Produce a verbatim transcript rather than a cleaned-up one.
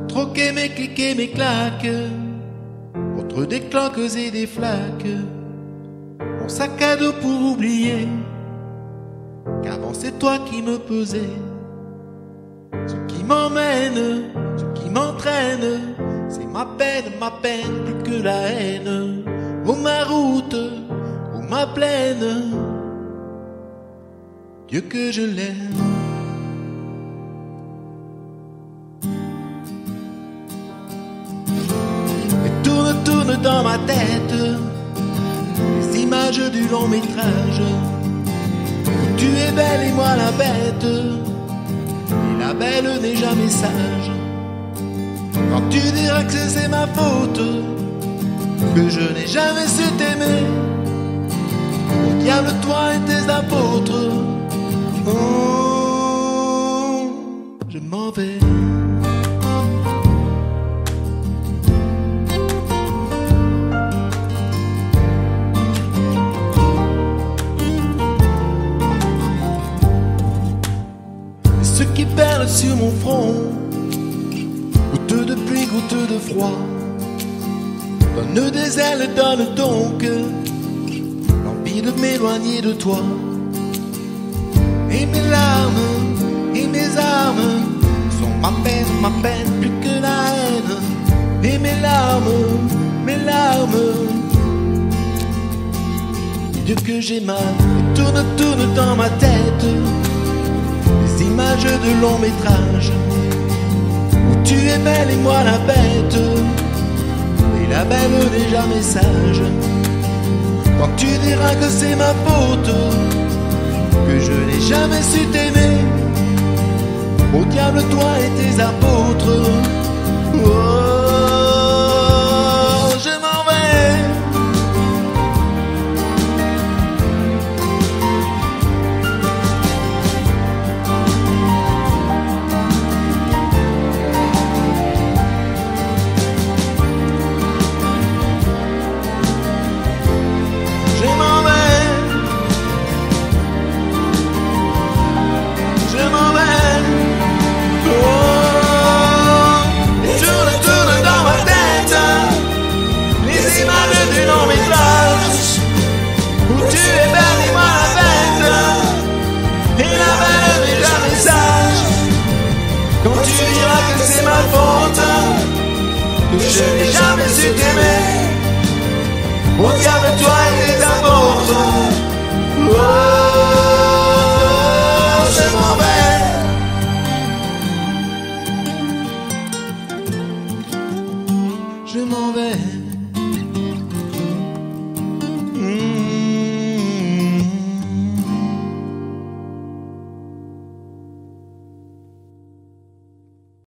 troquer mes clics et mes claques contre des cloques et des flaques. Mon sac à dos pour oublier qu'avant c'est toi qui me pesais. Ce qui m'emmène, ce qui m'entraîne, c'est ma peine, ma peine plus que la haine. Oh ma route, oh ma plaine, Dieu que je l'aime. Et tourne, tourne dans ma tête les images du long métrage. Tu es belle et moi la bête, et la belle n'est jamais sage. Quand tu diras que c'est ma faute, que je n'ai jamais su t'aimer, au diable toi et tes apôtres. Oh, je m'en vais. Ce qui perle sur mon front, goutte de pluie, goutte de froid, donne des ailes, donne donc l'envie de m'éloigner de toi. Et mes larmes, et mes armes sont ma peine, ma peine plus que la haine. Et mes larmes, mes larmes, Dieu que j'ai mal. Et tourne, tourne dans ma tête les images de long métrage où tu es belle et moi la bête, et la belle n'est jamais sage. Quand tu diras que c'est ma faute, que je n'ai jamais su t'aimer, au diable toi et tes apôtres. Oh, je m'en vais. Quand tu diras que c'est ma faute, que je n'ai jamais su t'aimer, au diable toi et tes apôtres. Oh, je m'en vais. Je m'en vais.